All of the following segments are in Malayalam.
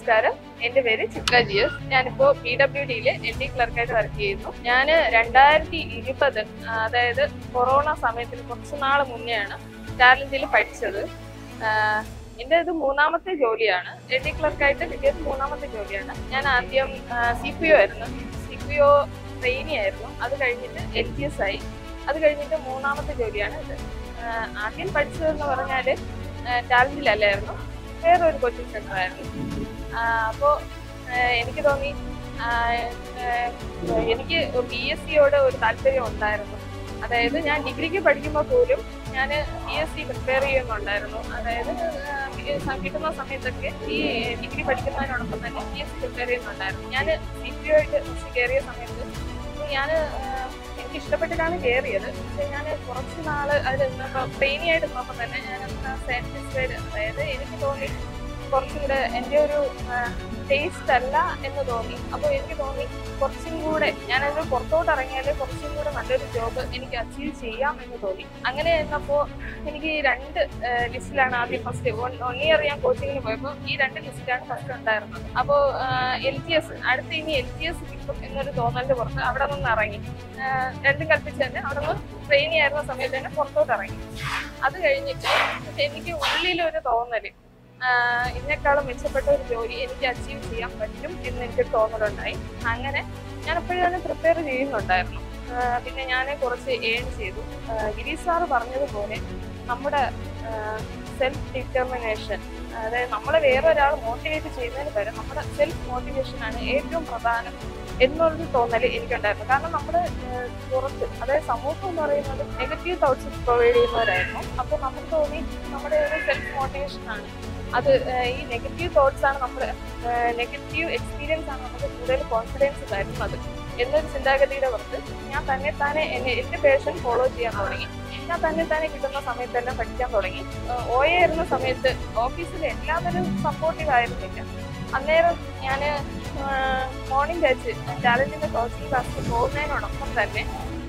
നമസ്കാരം. എൻ്റെ പേര് ചിത്ര ജിയസ്. ഞാനിപ്പോൾ PWDയിൽ LD ക്ലർക്കായിട്ട് വർക്ക് ചെയ്യുന്നു. ഞാൻ 2020 അതായത് കൊറോണ സമയത്തിന് കുറച്ച് നാൾ മുന്നെയാണ് ടാലന്റിൽ പഠിച്ചത്. എൻ്റെ ഇത് മൂന്നാമത്തെ ജോലിയാണ്. LD ക്ലർക്കായിട്ട് കിട്ടിയത് മൂന്നാമത്തെ ജോലിയാണ്. ഞാൻ ആദ്യം CPO ആയിരുന്നു. CPO ട്രെയിനി ആയിരുന്നു. അത് കഴിഞ്ഞിട്ട് LGS ആയി. അത് കഴിഞ്ഞിട്ട് മൂന്നാമത്തെ ജോലിയാണ് ഇത്. ആദ്യം പഠിച്ചതെന്ന് പറഞ്ഞാൽ ടാലന്റിലല്ലായിരുന്നു, വേറൊരു കോച്ചിങ് സെന്റർ ആയിരുന്നു. അപ്പോൾ എനിക്ക് തോന്നി എനിക്ക് PSCയോട് ഒരു താല്പര്യം ഉണ്ടായിരുന്നു. അതായത് ഞാൻ ഡിഗ്രിക്ക് പഠിക്കുമ്പോൾ പോലും ഞാൻ PSC പ്രിപ്പയർ ചെയ്യുന്നുണ്ടായിരുന്നു. അതായത് കിട്ടുന്ന സമയത്തൊക്കെ ഈ ഡിഗ്രി പഠിക്കുന്നതിനോടൊപ്പം തന്നെ PSC പ്രിപ്പയർ ചെയ്യുന്നുണ്ടായിരുന്നു. ഞാൻ CPO ആയിട്ട് കയറിയ സമയത്ത് ഞാൻ എനിക്ക് ഇഷ്ടപ്പെട്ടിട്ടാണ് കയറിയത്. പക്ഷെ ഞാൻ കുറച്ച് നാൾ അത് ട്രെയിനി ആയിട്ട് നോക്കുമ്പോൾ തന്നെ ഞാൻ സാറ്റിസ്ഫൈഡ്, അതായത് എനിക്ക് തോന്നി കുറച്ചും കൂടെ എൻ്റെ ഒരു ടേസ്റ്റ് അല്ല എന്ന് തോന്നി. അപ്പോൾ എനിക്ക് തോന്നി കുറച്ചും കൂടെ ഞാനത് പുറത്തോട്ട് ഇറങ്ങിയാൽ കുറച്ചും കൂടെ നല്ലൊരു ജോബ് എനിക്ക് അച്ചീവ് ചെയ്യാം എന്ന് തോന്നി. അങ്ങനെ എന്നപ്പോൾ എനിക്ക് ഈ 2 ലിസ്റ്റിലാണ് ആദ്യം ഫസ്റ്റ് 1 ഇയർ ഞാൻ കോച്ചിങ്ങിന് പോയപ്പോൾ ഈ 2 ലിസ്റ്റിലാണ് ഫസ്റ്റ് ഉണ്ടായിരുന്നത്. അപ്പോൾ LGS അടുത്ത് ഇനി LGS കിട്ടും എന്നൊരു തോന്നലിൻ്റെ പുറത്ത് അവിടെ നിന്ന് ഇറങ്ങി. രണ്ടും കൽപ്പിച്ച് തന്നെ അവിടെ നിന്ന് ട്രെയിനി ആയിരുന്ന സമയത്ത് തന്നെ പുറത്തോട്ട് ഇറങ്ങി. അത് കഴിഞ്ഞിട്ട് എനിക്ക് ഉള്ളിലൊരു തോന്നല് ഇതിനേക്കാളും മെച്ചപ്പെട്ട ഒരു ജോലി എനിക്ക് അച്ചീവ് ചെയ്യാൻ പറ്റും എന്ന് എനിക്കൊരു തോന്നലുണ്ടായി. അങ്ങനെ ഞാൻ എപ്പോഴും തന്നെ പ്രിപ്പയർ ചെയ്യുന്നുണ്ടായിരുന്നു. പിന്നെ ഞാൻ കുറച്ച് ഏൺ ചെയ്തു. ഗിരീഷ് സാറ് പറഞ്ഞതുപോലെ നമ്മുടെ സെൽഫ് ഡിറ്റർമിനേഷൻ, അതായത് നമ്മളെ വേറൊരാൾ മോട്ടിവേറ്റ് ചെയ്യുന്നതിന് പകരം നമ്മുടെ സെൽഫ് മോട്ടിവേഷനാണ് ഏറ്റവും പ്രധാനം എന്നൊരു തോന്നൽ എനിക്കുണ്ടായിരുന്നു. കാരണം നമ്മുടെ പുറത്ത്, അതായത് സമൂഹം എന്ന് പറയുന്നത് നെഗറ്റീവ് തോട്ട്സ് പ്രൊവൈഡ് ചെയ്യുന്നവരായിരുന്നു. അപ്പോൾ നമുക്ക് തോന്നി നമ്മുടെ ഒരു സെൽഫ് മോട്ടിവേഷനാണ് അത്. ഈ നെഗറ്റീവ് തോട്ട്സ് ആണ് നമ്മുടെ നെഗറ്റീവ് എക്സ്പീരിയൻസ് ആണ് നമുക്ക് കൂടുതൽ കോൺഫിഡൻസ് തരുന്നത് എന്നൊരു ചിന്താഗതിയുടെ പുറത്ത് ഞാൻ തന്നെ എൻ്റെ പാഷൻ ഫോളോ ചെയ്യാൻ തുടങ്ങി. ഞാൻ തന്നെ കിട്ടുന്ന സമയത്തെല്ലാം പഠിക്കാൻ തുടങ്ങി. OA ഇരുന്ന സമയത്ത് ഓഫീസിൽ എല്ലാവരും സപ്പോർട്ടീവ് ആയിരുന്നില്ല. അന്നേരം ഞാൻ മോർണിംഗ് ബാച്ച് ടാലന്റിന്റെ കോച്ചിങ് ക്ലാസ്സിൽ പോകുന്നതിനോടൊപ്പം തന്നെ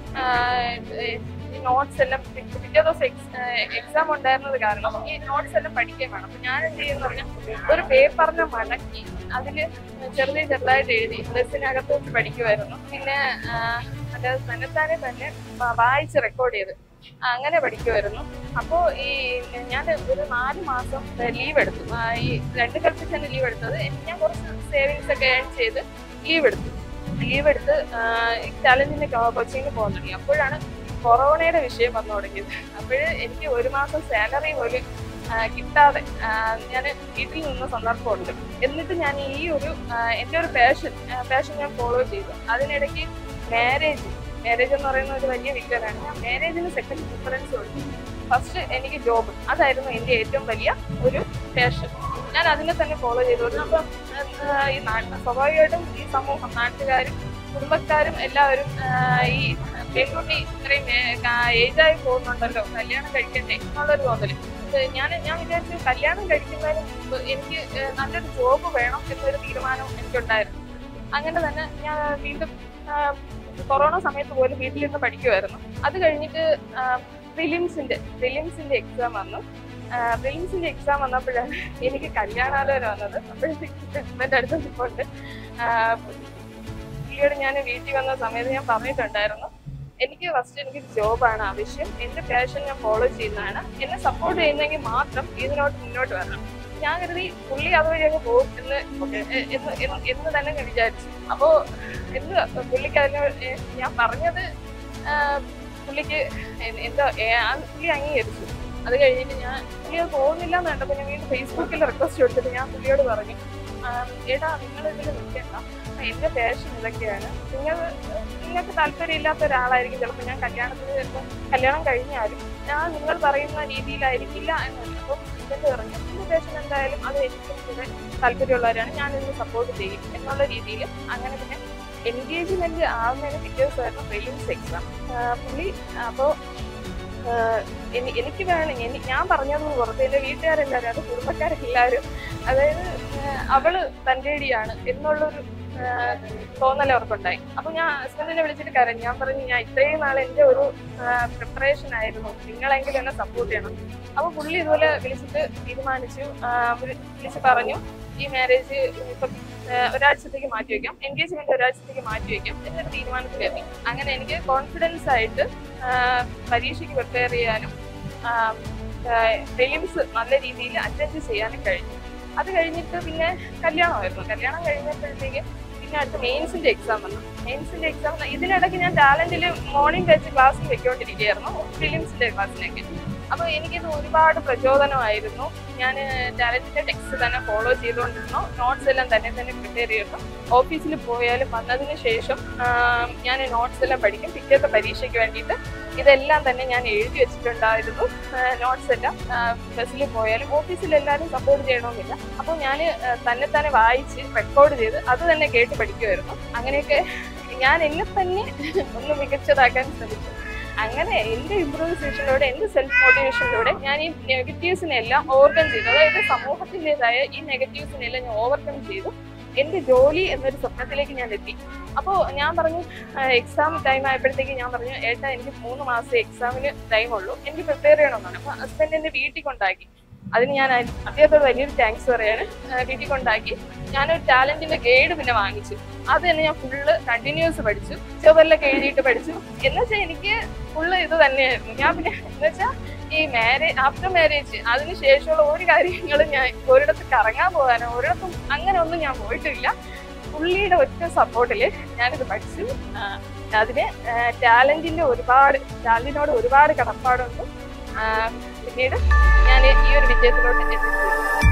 ഈ നോട്ട്സ് എല്ലാം പിറ്റേ ദിവസം എക്സാം ഉണ്ടായിരുന്നത് കാരണം ഈ നോട്ട്സ് എല്ലാം പഠിക്കാൻ വേണം. അപ്പൊ ഞാൻ എന്ത് ചെയ്യുന്ന പറഞ്ഞാൽ ഒരു പേപ്പറിനെ മടക്കി അതിൽ ചെറുതായിട്ട് എഴുതി ബസ്സിനകത്ത് വെച്ച് പഠിക്കുമായിരുന്നു. പിന്നെ അതായത് തന്നെ വായിച്ച് റെക്കോർഡ് ചെയ്ത് അങ്ങനെ പഠിക്കുമായിരുന്നു. അപ്പോൾ ഈ ഞാൻ ഒരു 4 മാസം ലീവ് എടുത്തു. ഈ 2 കൽപ്പിച്ച് തന്നെ ലീവ് എടുത്തത്. ഞാൻ കുറച്ച് സേവിങ്സ് ഒക്കെ ഏൺ ചെയ്ത് ലീവ് എടുത്ത് ടാലന്റിന്റെ കോച്ചിങ്ങിന് പോകാൻ തുടങ്ങി. അപ്പോഴാണ് കൊറോണയുടെ വിഷയം വന്നു തുടങ്ങിയത്. എനിക്ക് 1 മാസം സാലറി പോലും കിട്ടാതെ ഞാൻ വീട്ടിൽ നിന്ന സന്ദർഭമുണ്ട്. എന്നിട്ട് ഞാൻ ഈ ഒരു എൻ്റെ ഒരു പാഷൻ ഞാൻ ഫോളോ ചെയ്തു. അതിനിടയ്ക്ക് മാരേജ് എന്ന് പറയുന്ന ഒരു വലിയ വിക്കലാണ്. ഞാൻ മാരേജിന് സെക്കൻഡ് പ്രിഫറൻസ് കൊടുത്തു. ഫസ്റ്റ് എനിക്ക് ജോബ്, അതായിരുന്നു എൻ്റെ ഏറ്റവും വലിയ ഒരു പാഷൻ. ഞാൻ അതിനെ തന്നെ ഫോളോ ചെയ്തു. അപ്പം ഈ സ്വാഭാവികമായിട്ടും ഈ സമൂഹം, നാട്ടുകാരും കുടുംബക്കാരും എല്ലാവരും ഈ പെൺകുട്ടി ഇത്രയും ഏജായി പോകുന്നുണ്ടല്ലോ, കല്യാണം കഴിക്കണ്ടേ എന്നുള്ളൊരു തോന്നല്. ഞാൻ വിചാരിച്ചു കല്യാണം കഴിക്കുന്നതിന് മുമ്പ് എനിക്ക് നല്ലൊരു ജോബ് വേണം എന്നൊരു തീരുമാനം എനിക്കുണ്ടായിരുന്നു. അങ്ങനെ തന്നെ ഞാൻ വീണ്ടും കൊറോണ സമയത്ത് പോലും വീട്ടിലിരുന്ന് പഠിക്കുമായിരുന്നു. അത് കഴിഞ്ഞിട്ട് പ്രിലിംസിന്റെ എക്സാം വന്നു. പ്രിലിംസിന്റെ എക്സാം വന്നപ്പോഴാണ് എനിക്ക് കല്യാണാലോചന വന്നത്. അപ്പോഴത്തേക്ക് ഹസ്ബൻഡ് അടുത്ത് നിൽക്കൊണ്ട് പുള്ളിയോട് ഞാൻ വീട്ടിൽ വന്ന സമയത്ത് ഞാൻ പറഞ്ഞിട്ടുണ്ടായിരുന്നു, എനിക്ക് ഫസ്റ്റ് ജോബാണ് ആവശ്യം, എൻ്റെ പാഷൻ ഞാൻ ഫോളോ ചെയ്യുന്നതാണ്, എന്നെ സപ്പോർട്ട് ചെയ്യുന്നെങ്കിൽ മാത്രം ഇതിനോട്ട് മുന്നോട്ട് വരണം. ഞാൻ കരുതി പുള്ളി അതുവഴി അങ്ങ് പോകും എന്ന് തന്നെ ഞാൻ വിചാരിച്ചു. അപ്പോൾ പുള്ളിക്ക് അതിന് ഞാൻ പറഞ്ഞത് പുള്ളിക്ക് പുള്ളി അംഗീകരിച്ചു. അത് കഴിഞ്ഞിട്ട് പുള്ളി അത് പോകുന്നില്ല എന്ന് കണ്ടപ്പോൾ ഞാൻ വീണ്ടും ഫേസ്ബുക്കിൽ റിക്വസ്റ്റ് കൊടുത്തിട്ട് ഞാൻ പുള്ളിയോട് പറഞ്ഞു, ഏട്ടാ നിങ്ങൾ ഇതിൽ നിൽക്കേണ്ട, എൻ്റെ പാഷൻ ഇതൊക്കെയാണ്. നിങ്ങൾക്ക് താല്പര്യമില്ലാത്ത ഒരാളായിരിക്കും ചിലപ്പോൾ ഞാൻ കല്യാണം കഴിഞ്ഞാലും ഞാൻ നിങ്ങൾ പറയുന്ന രീതിയിലായിരിക്കില്ല എന്നാണ്. അപ്പം ഇതെന്ന് പറഞ്ഞു എൻ്റെ പാഷൻ എന്തായാലും അത് എനിക്കും കൂടെ താല്പര്യമുള്ളവരാണ്, ഞാൻ ഇതിന് സപ്പോർട്ട് ചെയ്യും എന്നുള്ള രീതിയിൽ. അങ്ങനെ പിന്നെ എൻഗേജ്മെന്റ് ആവുന്നതിന് പിറ്റേ ദിവസമായിരുന്നു പ്രിലിംസ് എക്സാം. പുള്ളി അപ്പോൾ എനിക്ക് ഞാൻ പറഞ്ഞതെന്ന് പുറത്ത് എൻ്റെ വീട്ടുകാരെല്ലാവരും, അത് കുടുംബക്കാരെല്ലാവരും, അതായത് അവള് തൻ്റെടിയാണ് എന്നുള്ളൊരു തോന്നൽ അവർക്കുണ്ടായി. അപ്പൊ ഞാൻ ഹസ്ബൻഡിനെ വിളിച്ചിട്ട് കരഞ്ഞു. ഞാൻ പറഞ്ഞു, ഞാൻ ഇത്രയും നാൾ എൻ്റെ ഒരു പ്രിപ്പറേഷൻ ആയിരുന്നു, നിങ്ങളെങ്കിലും എന്നെ സപ്പോർട്ട് ചെയ്യണം. അപ്പൊ പുള്ളി ഇതുപോലെ വിളിച്ചിട്ട് തീരുമാനിച്ചു, വിളിച്ച് പറഞ്ഞു ഈ മാരേജ് ഇപ്പം ഒരാഴ്ചത്തേക്ക് മാറ്റി വയ്ക്കാം, എൻഗേജ്മെന്റ് ഒരാഴ്ചത്തേക്ക് മാറ്റി വയ്ക്കാം എന്നൊരു തീരുമാനത്തിലെത്തി. അങ്ങനെ എനിക്ക് കോൺഫിഡൻസ് ആയിട്ട് പരീക്ഷയ്ക്ക് പ്രിപ്പയർ ചെയ്യാനും പ്രിലിംസ് നല്ല രീതിയിൽ അറ്റൻഡ് ചെയ്യാനും കഴിഞ്ഞു. അത് കഴിഞ്ഞിട്ട് പിന്നെ കല്യാണമായിരുന്നു. കല്യാണം കഴിഞ്ഞപ്പോഴത്തേക്ക് പിന്നെ അടുത്ത മെയിൻസിന്റെ എക്സാം വന്നു. മെയിൻസിന്റെ എക്സാം ഇതിനിടയ്ക്ക് ഞാൻ ടാലന്റിൽ മോർണിംഗ് ബാച്ച് ക്ലാസ്സിൽ വെക്കൊണ്ടിരിക്കുകയായിരുന്നു, പ്രിലിംസിന്റെ ക്ലാസ്സിലേക്ക്. അപ്പോൾ എനിക്കിത് ഒരുപാട് പ്രചോദനമായിരുന്നു. ഞാൻ ടാലന്റിന്റെ ടെക്സ്റ്റ് തന്നെ ഫോളോ ചെയ്തുകൊണ്ടിരുന്നു, നോട്ട്സ് എല്ലാം തന്നെ പ്രിപ്പയർ ചെയ്യുന്നു. ഓഫീസിൽ പോയാലും വന്നതിന് ശേഷം ഞാൻ നോട്ട്സ് എല്ലാം പഠിക്കും. പിറ്റേത്തെ പരീക്ഷയ്ക്ക് വേണ്ടിയിട്ട് ഇതെല്ലാം തന്നെ ഞാൻ എഴുതി വെച്ചിട്ടുണ്ടായിരുന്നു. നോട്ട്സ് എല്ലാം ബസ്സിൽ പോയാലും ഓഫീസിലെല്ലാവരും സപ്പോർട്ട് ചെയ്യണമെന്നില്ല. അപ്പോൾ ഞാൻ തന്നെ വായിച്ച് റെക്കോർഡ് ചെയ്ത് അത് തന്നെ കേട്ട് പഠിക്കുമായിരുന്നു. അങ്ങനെയൊക്കെ ഞാൻ എന്നെ തന്നെ ഒന്ന് മികച്ചതാക്കാൻ ശ്രമിച്ചു. അങ്ങനെ എൻ്റെ ഇംപ്രൂവൈസേഷനിലൂടെ, എൻ്റെ സെൽഫ് മോട്ടിവേഷനിലൂടെ ഞാൻ ഈ നെഗറ്റീവ്സിനെല്ലാം ഓവർകം ചെയ്തു. അതായത് സമൂഹത്തിൻ്റെതായ ഈ നെഗറ്റീവ്സിനെല്ലാം ഞാൻ ഓവർകം ചെയ്തു എൻ്റെ ജോലി എന്നൊരു സ്വപ്നത്തിലേക്ക് ഞാൻ എത്തി. അപ്പോൾ ഞാൻ പറഞ്ഞു, എക്സാം ടൈം ആയപ്പോഴത്തേക്ക് ഞാൻ പറഞ്ഞു, ഏട്ടാ എനിക്ക് 3 മാസം എക്സാമിന് ടൈമുള്ളൂ, എനിക്ക് പ്രിപ്പയർ ചെയ്യണമെന്നാണ്. അപ്പോൾ ഹസ്ബൻഡ് എന്നെ വീട്ടിൽ കൊണ്ടാക്കി. അതിന് ഞാൻ അദ്ദേഹത്തോട് വലിയൊരു താങ്ക്സ് പറയാണ്. വീട്ടിൽ കൊണ്ടാക്കി ഞാനൊരു ടാലന്റിന്റെ ഗൈഡ് പിന്നെ വാങ്ങിച്ചു. അത് തന്നെ ഞാൻ ഫുള്ള് കണ്ടിന്യൂസ് പഠിച്ചു, ചോറിലൊക്കെ എഴുതിയിട്ട് പഠിച്ചു. എന്നുവെച്ചാൽ എനിക്ക് ഫുള്ള് ഇത് തന്നെയായിരുന്നു. ഞാൻ പിന്നെ എന്നുവെച്ചാൽ ഈ ആഫ്റ്റർ മാരേജ് അതിന് ശേഷമുള്ള ഒരു കാര്യങ്ങളും ഞാൻ ഒരിടത്ത് കറങ്ങാൻ പോകാനോ ഒരിടത്തും അങ്ങനെ ഒന്നും ഞാൻ പോയിട്ടില്ല. പുള്ളിയുടെ ഒറ്റ സപ്പോർട്ടിൽ ഞാനിത് പഠിച്ചു. അതിന് ടാലന്റിനോട് ഒരുപാട് കടപ്പാടുണ്ട്. പിന്നീട് ഞാൻ ഈ ഒരു വിജയത്തിലോട്ട് എത്തിച്ചു.